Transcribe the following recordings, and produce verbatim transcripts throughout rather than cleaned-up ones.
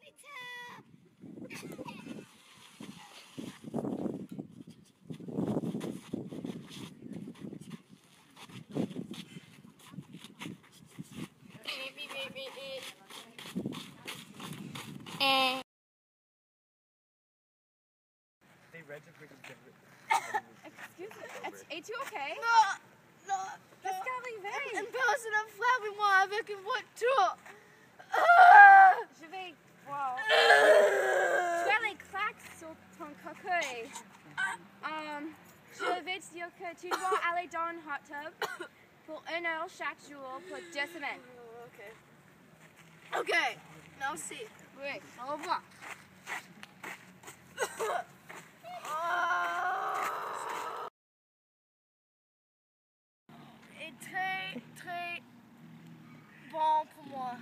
Eh. Excuse me, es-tu okay? Non, non. Qu'est-ce qui est arrivé? Une personne a frappé moi avec une voiture. Je vais voir. Tu as les claques sur ton coquille. Um, je vais te dire que tu dois aller dans un hot tub pour une heure chaque jour pour deux semaines. Ok. Ok, merci. Oui, au revoir. Et très, très bon pour moi.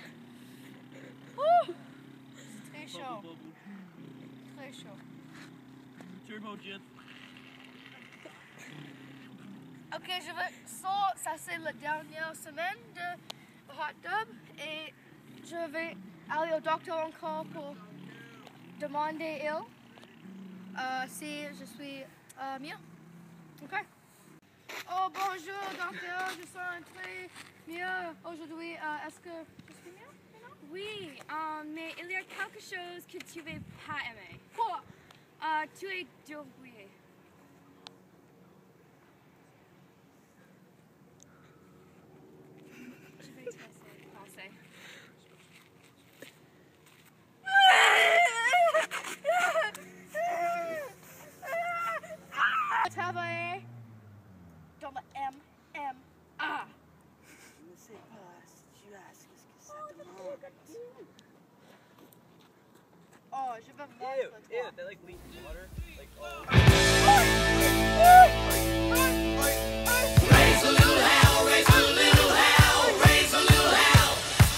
Ouh. C'est très chaud. Très chaud. Turbo jet. Ok, je vais. Ça, ça c'est la dernière semaine de hot tub et je vais aller au docteur encore pour demander il euh, si je suis euh, mieux. Ok. Oh bonjour docteur, je sens très mieux aujourd'hui. Euh, Est-ce que je suis mieux maintenant? Oui, um, mais il y a quelque chose que tu ne vas pas aimer. Quoi? Uh, tu es débrouillé. Je vais te laisser penser. Travailler dans le M M A. Je ne sais pas si tu as ce que ça demande. Oh, je vais voir Ew, le ew, they like leak water. Like, oh. Raise a little hell, raise a little hell, raise a little hell.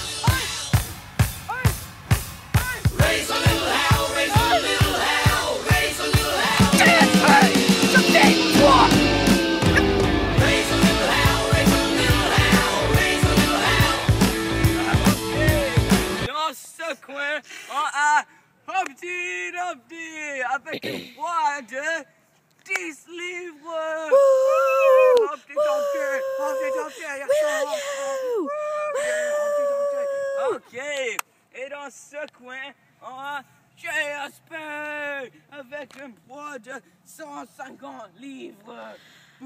Raise a little hell, raise a little hell, raise a little hell. Raise a little hell, raise a little hell, raise a little hell. Dans ce coin, on a Humpty Dumpty avec une voix de dix livres. Humpty Dumpty, Humpty Dumpty, Ok, et dans ce coin, on a Jasper avec une voix de cent cinquante livres.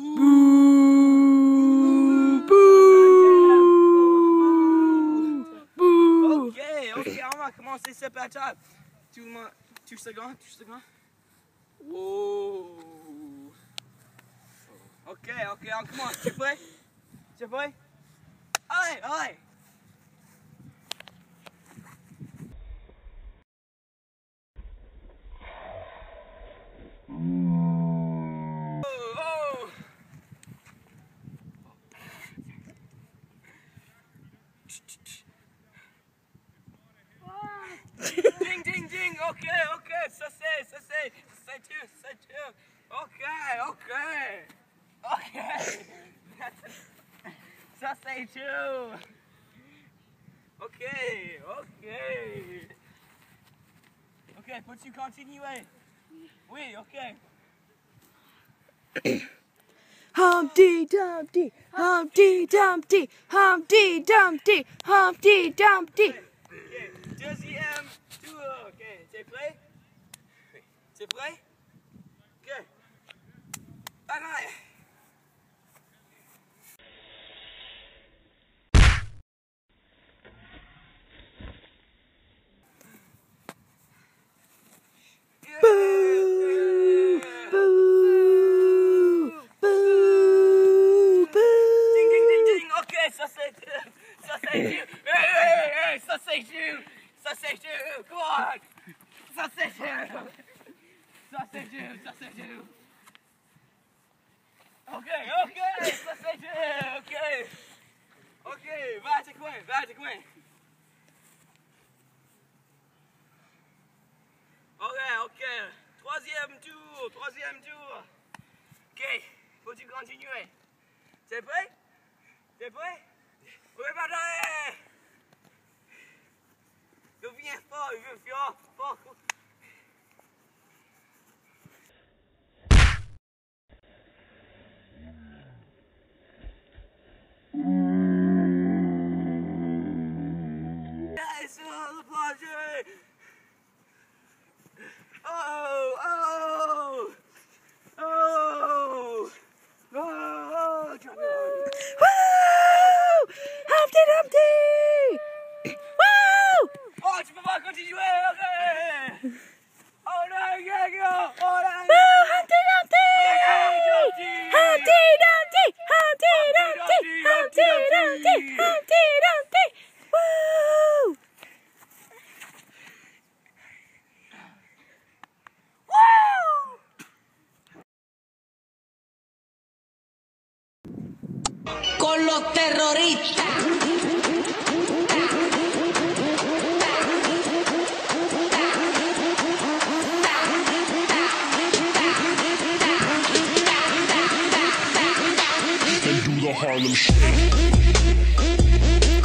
Ok, ok, on va commencer ce battle. Tout le monde, tout second, tout second. Wow. Ok, ok, on commence. Tu es prêt? Tu es prêt? Allez, allez. Oh, oh. Ding, ding, ding. Ok, ok, ça c'est, ça c'est, c'est tout, c'est tout. Ok, ok, ok. Ça c'est tout. Ok, ok. Ok, peux-tu continuer? Oui, ok. Humpty Dumpty, Humpty Dumpty, Humpty Dumpty, Humpty Dumpty. Ok, deuxième tour. Ok, t'es prêt? Oui. T'es prêt? Ok. Bye-bye. Boo! Boo! Boo! Boo! Ding, ding, ding, ding. Ok, ça c'est tout. Ça c'est tout. Hey, hey, hey, ça c'est tout. Ça c'est tout. Come on. Ça c'est tout. Ça c'est tout. Ça c'est tout. Ok, ok. Ça c'est tout. Ok. Ok, va à tes coins. Va à tes coins. Ok, ok. Troisième tour. Troisième tour. Ok, faut-tu continuer? T'es prêt? T'es prêt? Préparé! Reviens fort, reviens fort. Sur le plancher. Oh, oh, oh, oh, oh, Wouh! Humpty Dumpty! Wouh! oh, tu peux pas continuer, ok. Oh là, yeah, yeah. Oh là, Wouh! Humpty Dumpty! Humpty Humpty Dumpty! Humpty Dumpty! Humpty Dumpty! Humpty Dumpty! Wouh! Con los terroristas. And do the Harlem Shake.